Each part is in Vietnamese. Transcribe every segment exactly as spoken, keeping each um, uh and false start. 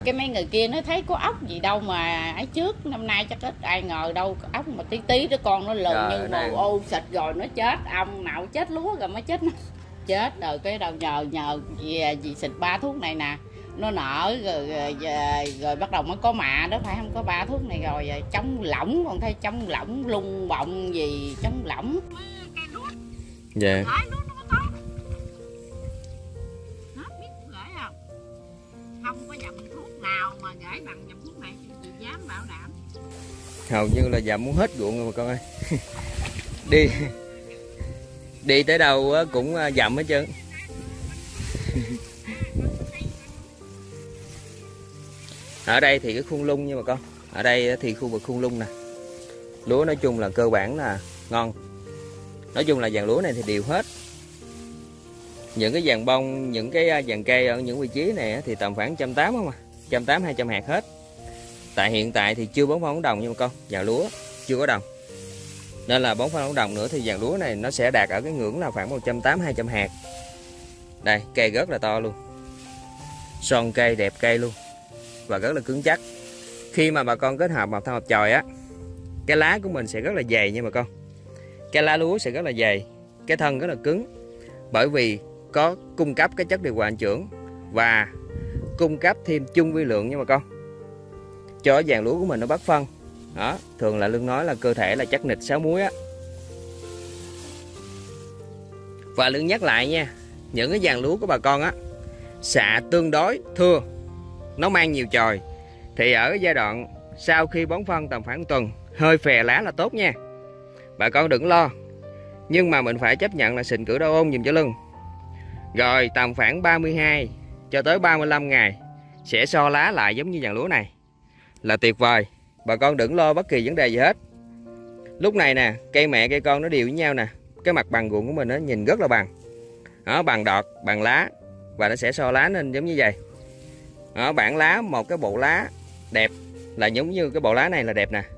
Cái mấy người kia nó thấy có ốc gì đâu mà ấy trước năm nay chắc ít ai ngờ đâu ốc mà tí tí đứa con nó lợn như mù ô xịt rồi nó chết, ông nào chết lúa rồi mới chết nó. Chết rồi cái đầu nhờ nhờ gì, gì xịt ba thuốc này nè nó nở rồi, rồi, rồi, rồi bắt đầu mới có mạ đó phải không, có ba thuốc này rồi, rồi chống lỏng, còn thấy chống lỏng lung bọng gì chống lỏng. Dạ. Không có dòng thuốc nào mà gửi bằng dòng thuốc này chị dám bảo đảm. Hầu như là dầm muốn hết ruộng rồi mà con ơi. Đi đi tới đâu cũng dầm hết trơn. Ở đây thì cái khuôn lung nha bà con. Ở đây thì khu vực khuôn lung nè. Lúa nói chung là cơ bản là ngon. Nói chung là dàn lúa này thì đều hết. Những cái dàn bông, những cái dàn cây ở những vị trí này thì tầm khoảng một trăm tám mươi không à. một trăm tám mươi hai trăm hạt hết. Tại hiện tại thì chưa bón phân ống đồng nha bà con. Dàn lúa chưa có đồng. Nên là bón phân ống đồng nữa thì dàn lúa này nó sẽ đạt ở cái ngưỡng là khoảng một trăm tám mươi hai trăm hạt. Đây, cây rất là to luôn. Son cây, đẹp cây luôn. Và rất là cứng chắc. Khi mà bà con kết hợp mọc thân hợp chồi á, cái lá của mình sẽ rất là dày nha bà con. Cái lá lúa sẽ rất là dày, cái thân rất là cứng. Bởi vì có cung cấp cái chất điều hòa sinh trưởng và cung cấp thêm chung vi lượng nha bà con. Cho dàn lúa của mình nó bắt phân. Đó, thường là Lương nói là cơ thể là chắc nịch sáu muối á. Và Lương nhắc lại nha, những cái dàn lúa của bà con á xạ tương đối thưa, nó mang nhiều chồi thì ở giai đoạn sau khi bón phân tầm khoảng một tuần hơi phè lá là tốt nha. Bà con đừng lo. Nhưng mà mình phải chấp nhận là xịn cử đau ôn dùm cho Lương. Rồi tầm khoảng ba mươi hai cho tới ba mươi lăm ngày sẽ so lá lại giống như dàn lúa này là tuyệt vời. Bà con đừng lo bất kỳ vấn đề gì hết. Lúc này nè, cây mẹ cây con nó đều với nhau nè. Cái mặt bằng ruộng của mình nó nhìn rất là bằng. Đó, bằng đọt, bằng lá. Và nó sẽ so lá nên giống như vậy. Đó, bản lá, một cái bộ lá đẹp là giống như cái bộ lá này là đẹp nè.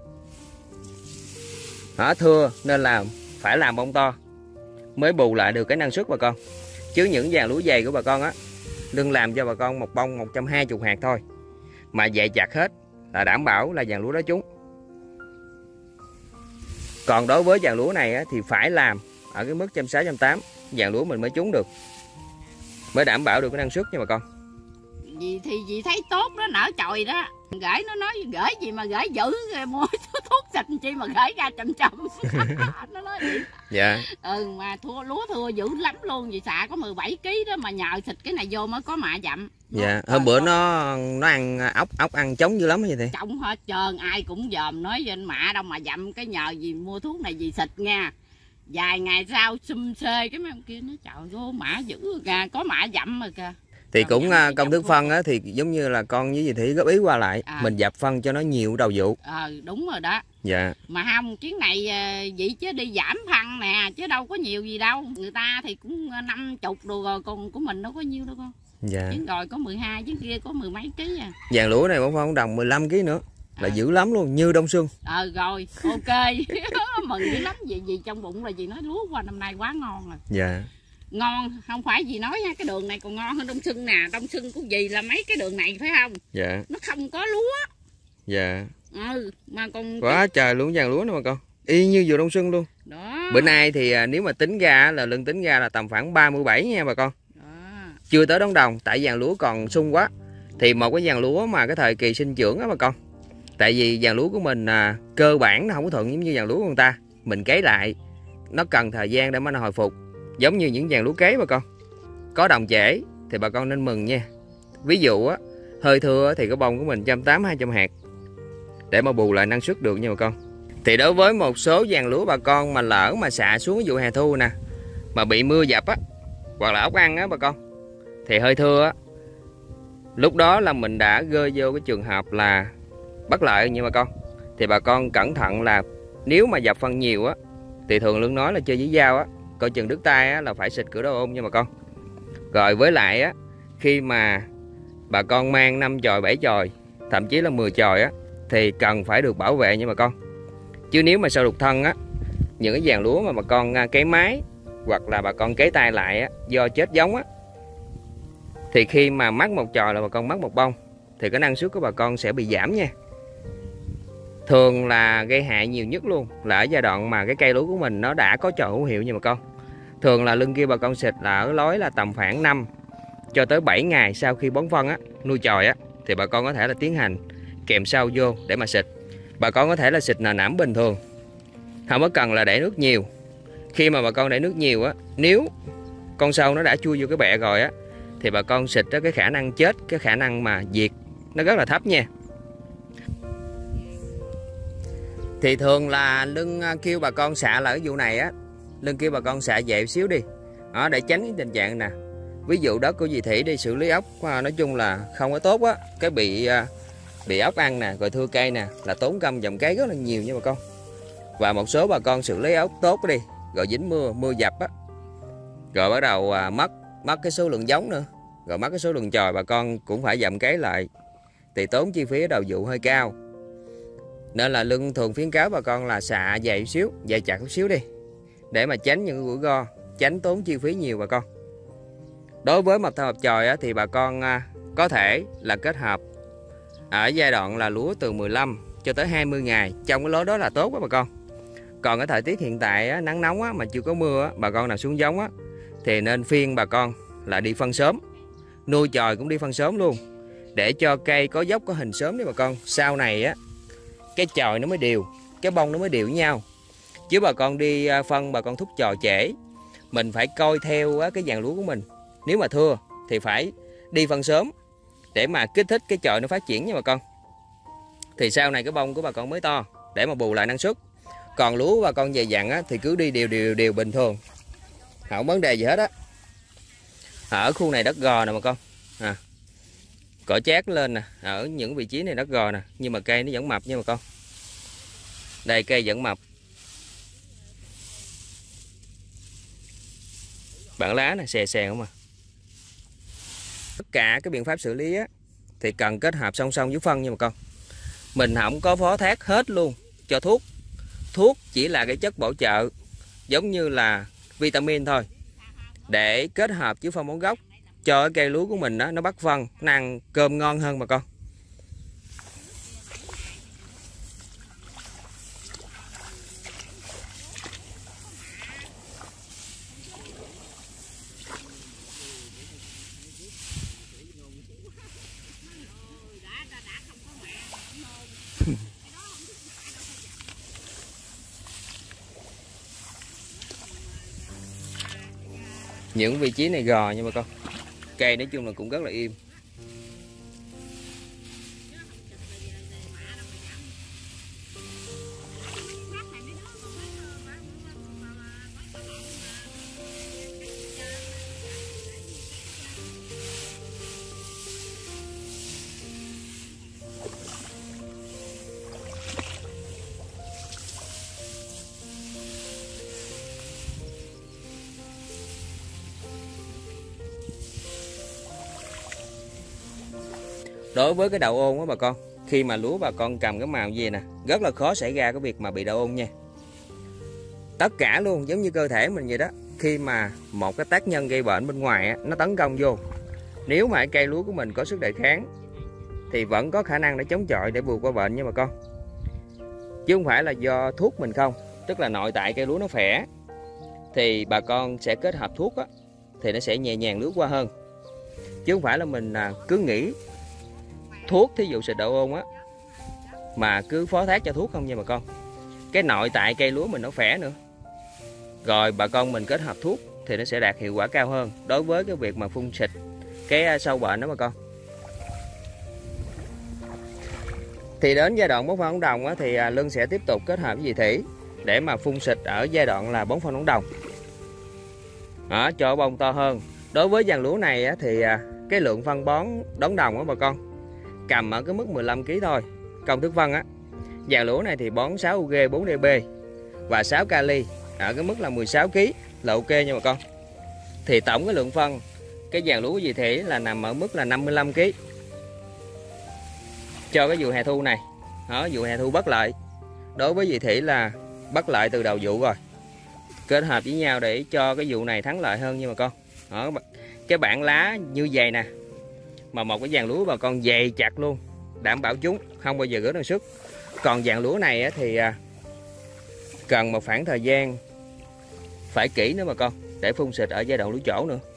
Đó, thưa nên là phải làm bông to mới bù lại được cái năng suất bà con. Chứ những dàn lúa dày của bà con á, Lương làm cho bà con một bông một trăm hai mươi hạt thôi mà dày chặt hết là đảm bảo là dàn lúa đó trúng. Còn đối với dàn lúa này á, thì phải làm ở cái mức một trăm sáu mươi, một trăm tám mươi dàn lúa mình mới trúng được, mới đảm bảo được cái năng suất nha bà con. Dì thì dì thấy tốt đó, nở chồi đó. Gửi nó nói gửi gì mà gửi dữ rồi, mua thuốc xịt chi mà gửi ra chậm chậm. Nó nói vậy. Dạ. Ừ mà thua lúa thua dữ lắm luôn, vì xạ có mười bảy ký đó mà nhờ xịt cái này vô mới có mạ dặm. Dạ, hôm bữa nó nó ăn ốc ốc ăn trống dữ lắm vậy thì. Trống hết trơn, ai cũng dòm nói với anh mạ đâu mà dặm, cái nhờ gì mua thuốc này gì xịt nha. Vài ngày sau xum xê cái mấy ông kia nói trời vô mạ dữ rồi kìa, có mạ dặm rồi kìa. Thì cũng uh, công thức phân á, thì giống như là con với dì Thủy góp ý qua lại, à. Mình dập phân cho nó nhiều đầu vụ. Ờ đúng rồi đó. Dạ. Mà không, chuyến này vậy chứ đi giảm phân nè, chứ đâu có nhiều gì đâu. Người ta thì cũng năm chục đồ rồi, còn của mình đâu có nhiêu đâu con. Dạ. Chuyến rồi có mười hai, chuyến kia có mười mấy ký à. Dàn lúa này bón phân đồng mười lăm ký nữa. Là à. Dữ lắm luôn, như đông xuân. Ờ rồi, ok. Mừng dữ lắm, vì gì trong bụng là gì nói lúa qua năm nay quá ngon rồi. Dạ. Ngon, không phải gì nói nha, cái đường này còn ngon hơn đông xuân nè. Đông xuân của dì là mấy cái đường này phải không? Dạ. Nó không có lúa. Dạ. Ừ, mà còn quá cái... trời luôn dàn lúa nữa mà con. Y như vừa đông xuân luôn. Đó. Bữa nay thì nếu mà tính ra là Lương tính ra là tầm khoảng ba mươi bảy nha bà con. Đó. Chưa tới đón đồng, tại dàn lúa còn sung quá. Thì một cái dàn lúa mà cái thời kỳ sinh trưởng á bà con. Tại vì dàn lúa của mình à, cơ bản nó không có thuận giống như dàn lúa của người ta. Mình cấy lại, nó cần thời gian để mà nó hồi phục. Giống như những dàn lúa cấy bà con. Có đồng trễ thì bà con nên mừng nha. Ví dụ á, hơi thưa thì cái bông của mình một trăm tám mươi, hai trăm hạt để mà bù lại năng suất được nha bà con. Thì đối với một số dàn lúa bà con mà lỡ mà xạ xuống vụ hè thu nè, mà bị mưa dập á, hoặc là ốc ăn á bà con, thì hơi thưa á, lúc đó là mình đã rơi vô cái trường hợp là bất lợi nha bà con. Thì bà con cẩn thận là nếu mà dập phân nhiều á, thì thường Lương nói là chơi với dao á, coi chừng đứt tay á, là phải xịt cửa đau ôn nha bà con. Rồi với lại á, khi mà bà con mang năm chồi, bảy chồi, thậm chí là mười chồi á, thì cần phải được bảo vệ nha bà con. Chứ nếu mà sau đục thân á, những cái dàn lúa mà bà con cấy máy hoặc là bà con cấy tay lại á, do chết giống á, thì khi mà mắc một chồi là bà con mắc một bông. thì cái năng suất của bà con sẽ bị giảm nha. Thường là gây hại nhiều nhất luôn là ở giai đoạn mà cái cây lúa của mình nó đã có chồi hữu hiệu nha bà con. Thường là lưng kia bà con xịt là ở lối là tầm khoảng năm cho tới bảy ngày sau khi bón phân á, nuôi chồi á, thì bà con có thể là tiến hành kèm sâu vô để mà xịt. Bà con có thể là xịt nà nảm bình thường, không có cần là để nước nhiều. Khi mà bà con để nước nhiều á, nếu con sâu nó đã chui vô cái bẹ rồi á, thì bà con xịt á, cái khả năng chết, cái khả năng mà diệt nó rất là thấp nha. Thì thường là Lưng kêu bà con xạ là ở vụ này á, Lưng kêu bà con xạ dậy xíu đi đó, để tránh cái tình trạng nè, ví dụ đất của dì Thị đi xử lý ốc nói chung là không có tốt á, cái bị bị ốc ăn nè, rồi thưa cây nè, là tốn công dòng cái rất là nhiều nha bà con. Và một số bà con xử lý ốc tốt đi, rồi dính mưa mưa dập á, rồi bắt đầu à, mất mất cái số lượng giống nữa, rồi mất cái số lượng chồi, bà con cũng phải dậm cái lại, thì tốn chi phí đầu vụ hơi cao. Nên là Lưng thường khuyến cáo bà con là xạ dày xíu, dày chặt chút xíu đi, để mà tránh những rủi ro, tránh tốn chi phí nhiều bà con. Đối với mập thau mập chồi á, thì bà con à, có thể là kết hợp ở giai đoạn là lúa từ mười lăm cho tới hai mươi ngày, trong cái lối đó là tốt đó bà con. Còn cái thời tiết hiện tại á, nắng nóng á, mà chưa có mưa á, bà con nào xuống giống á, thì nên phiên bà con là đi phân sớm, nuôi chồi cũng đi phân sớm luôn, để cho cây có dốc có hình sớm đi bà con. Sau này á, cái chồi nó mới đều, cái bông nó mới đều với nhau. Chứ bà con đi phân bà con thúc chồi trễ, mình phải coi theo á, cái dàn lúa của mình. Nếu mà thưa thì phải đi phân sớm để mà kích thích cái chồi nó phát triển nha bà con. Thì sau này cái bông của bà con mới to, để mà bù lại năng suất. Còn lúa bà con dày dặn á, thì cứ đi đều đều đều bình thường, không vấn đề gì hết á. Ở khu này đất gò nè bà con, à, cỏ chát lên nè, ở những vị trí này đất gò nè, nhưng mà cây nó vẫn mập nha bà con. Đây cây vẫn mập, bản lá nè xè xè không à. Tất cả cái biện pháp xử lý á, thì cần kết hợp song song với phân nha bà con. Mình không có phó thác hết luôn cho thuốc. Thuốc chỉ là cái chất bổ trợ giống như là vitamin thôi, để kết hợp với phân bón gốc cho cái cây lúa của mình đó, nó bắt phân, nó ăn cơm ngon hơn bà con. Những vị trí này gò nha bà con, cây nói chung là cũng rất là im. Đối với cái đậu ôn á bà con, khi mà lúa bà con cầm cái màu gì nè, rất là khó xảy ra cái việc mà bị đậu ôn nha. Tất cả luôn, giống như cơ thể mình vậy đó, khi mà một cái tác nhân gây bệnh bên ngoài á, nó tấn công vô, nếu mà cây lúa của mình có sức đề kháng thì vẫn có khả năng để chống chọi, để vượt qua bệnh nha bà con. Chứ không phải là do thuốc mình không, tức là nội tại cây lúa nó khỏe thì bà con sẽ kết hợp thuốc á, thì nó sẽ nhẹ nhàng lướt qua hơn. Chứ không phải là mình cứ nghĩ thuốc, thí dụ xịt đậu ôn á, mà cứ phó thác cho thuốc không nha bà con. Cái nội tại cây lúa mình nó khỏe nữa, rồi bà con mình kết hợp thuốc thì nó sẽ đạt hiệu quả cao hơn đối với cái việc mà phun xịt cái sâu bệnh đó bà con. Thì đến giai đoạn bón phân ống đồng á, thì Lưng sẽ tiếp tục kết hợp với dì Thủy để mà phun xịt ở giai đoạn là bón phân ống đồng đó, cho bông to hơn. Đối với dàn lúa này á, thì cái lượng phân bón đón đồng á bà con, cầm ở cái mức mười lăm ki lô gam thôi. Công thức phân á, dàn lúa này thì bón sáu u giê bốn đê bê và sáu kali ở cái mức là mười sáu ki lô gam là ok nha bà con. Thì tổng cái lượng phân cái dàn lúa gì thể là nằm ở mức là năm mươi lăm ki lô gam cho cái vụ hè thu này. Đó, vụ hè thu bất lợi đối với dì Thị là bất lợi từ đầu vụ rồi, kết hợp với nhau để cho cái vụ này thắng lợi hơn nha bà con. Đó, cái bản lá như vậy nè, mà một cái dàn lúa bà con dày chặt luôn, đảm bảo chúng không bao giờ gỡ năng suất. Còn dàn lúa này thì cần một khoảng thời gian phải kỹ nữa bà con, để phun xịt ở giai đoạn lúa chỗ nữa.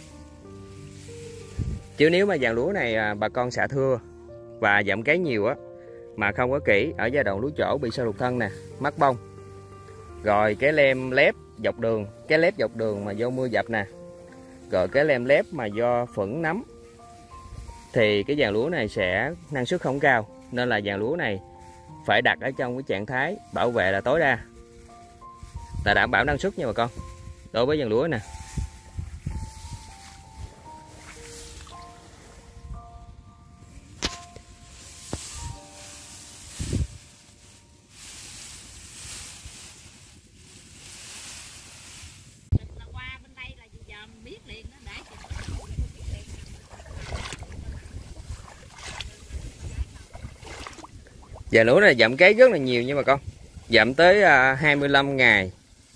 Chứ nếu mà dàn lúa này bà con xạ thưa và dặm cấy nhiều á, mà không có kỹ ở giai đoạn lúa chỗ bị sâu đục thân nè, mắc bông, rồi cái lem lép dọc đường, cái lép dọc đường mà do mưa dập nè, rồi cái lem lép mà do phửng nấm, thì cái dàn lúa này sẽ năng suất không cao. Nên là dàn lúa này phải đặt ở trong cái trạng thái bảo vệ là tối đa, là đảm bảo năng suất nha bà con. Đối với dàn lúa nè, dàn lúa này dặm cấy rất là nhiều nha bà con, dặm tới hai mươi lăm ngày,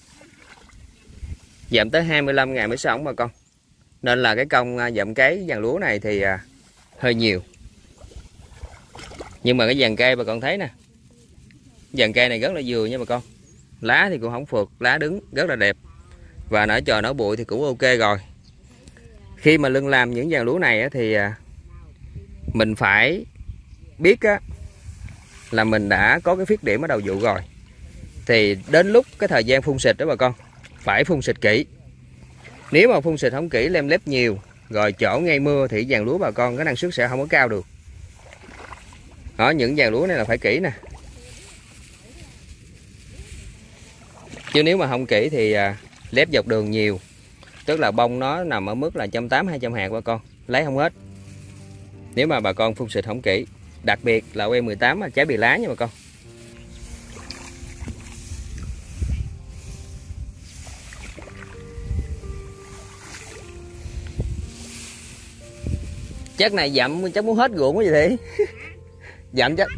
dặm tới hai mươi lăm ngày mới sống bà con. Nên là cái công dặm cấy dàn lúa này thì hơi nhiều. Nhưng mà cái dàn cây bà con thấy nè, dàn cây này rất là vừa nha bà con, lá thì cũng không phượt, lá đứng rất là đẹp, và nở trò nở bụi thì cũng ok rồi. Khi mà Lưng làm những dàn lúa này thì mình phải biết á, là mình đã có cái khuyết điểm ở đầu vụ rồi, thì đến lúc cái thời gian phun xịt đó bà con phải phun xịt kỹ. Nếu mà phun xịt không kỹ, lem lép nhiều rồi chỗ ngay mưa thì dàn lúa bà con cái năng suất sẽ không có cao được. Đó, những dàn lúa này là phải kỹ nè, chứ nếu mà không kỹ thì lép dọc đường nhiều, tức là bông nó nằm ở mức là một trăm tám mươi hai trăm hạt bà con lấy không hết, nếu mà bà con phun xịt không kỹ. Đặc biệt là U E mười tám trái bị lá nha bà con. Chắc này dặm chắc muốn hết ruộng quá vậy thì dặm chắc.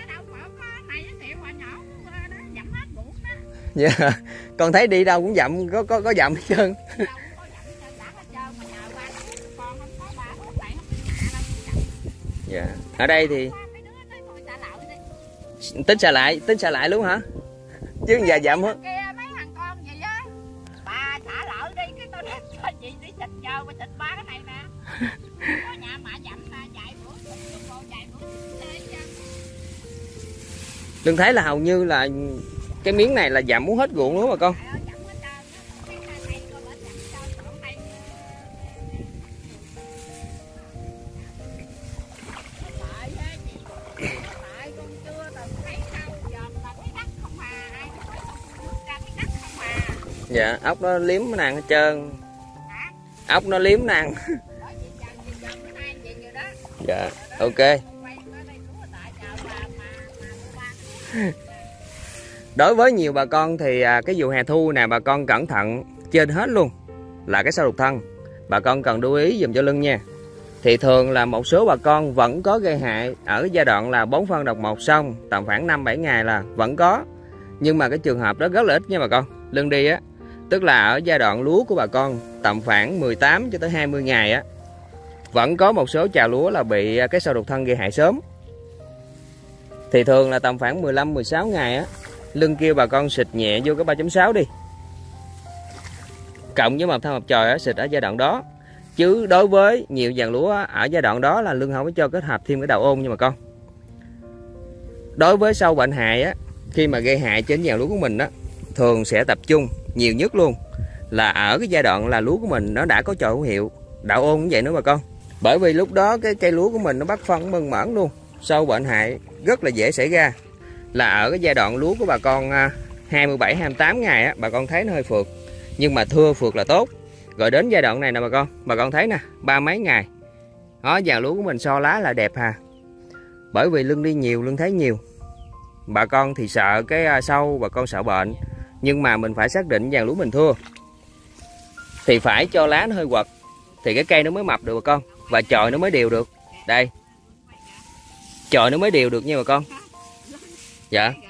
Yeah. Con thấy đi đâu cũng dặm, có có có dặm hết trơn. Dạ. Ở đây thì tính xả lại, tính xả lại luôn hả? Chứ giờ dặm hết. Đừng thấy là hầu như là cái miếng này là dặm muốn hết ruộng luôn bà con. Dạ, ốc nó liếm nó ăn hết trơn. Ốc nó liếm nó ăn. Dạ, ok. Đối với nhiều bà con thì cái vụ hè thu nè, bà con cẩn thận trên hết luôn là cái sâu đục thân. Bà con cần lưu ý dùm cho Lưng nha. Thì thường là một số bà con vẫn có gây hại ở giai đoạn là bón phân độc một xong tầm khoảng năm bảy ngày là vẫn có. Nhưng mà cái trường hợp đó rất là ít nha bà con. Lưng đi á, tức là ở giai đoạn lúa của bà con tầm khoảng mười tám cho tới hai mươi ngày á, vẫn có một số trà lúa là bị cái sâu đục thân gây hại sớm. Thì thường là tầm khoảng mười lăm mười sáu ngày á, Lưng kêu bà con xịt nhẹ vô cái ba chấm sáu đi, cộng với mập than mập chòi á, xịt ở giai đoạn đó. Chứ đối với nhiều dàn lúa ở giai đoạn đó là Lưng không có cho kết hợp thêm cái đầu ôn nha bà con. Đối với sâu bệnh hại á, khi mà gây hại trên dàn lúa của mình á, thường sẽ tập trung nhiều nhất luôn là ở cái giai đoạn là lúa của mình nó đã có chồi hữu hiệu, đạo ôn cũng vậy nữa bà con. Bởi vì lúc đó cái cây lúa của mình nó bắt phân mơn mởn luôn, sâu bệnh hại rất là dễ xảy ra. Là ở cái giai đoạn lúa của bà con hai mươi bảy hai mươi tám ngày á, bà con thấy nó hơi phượt, nhưng mà thưa phượt là tốt. Rồi đến giai đoạn này nè bà con, bà con thấy nè, ba mấy ngày đó, dàn lúa của mình so lá là đẹp hà. Bởi vì Lưng đi nhiều, Lưng thấy nhiều. Bà con thì sợ cái sâu, bà con sợ bệnh, nhưng mà mình phải xác định dàn lúa mình thưa thì phải cho lá nó hơi quật thì cái cây nó mới mập được bà con, và chồi nó mới đều được. Đây, chồi nó mới đều được nha bà con. Dạ.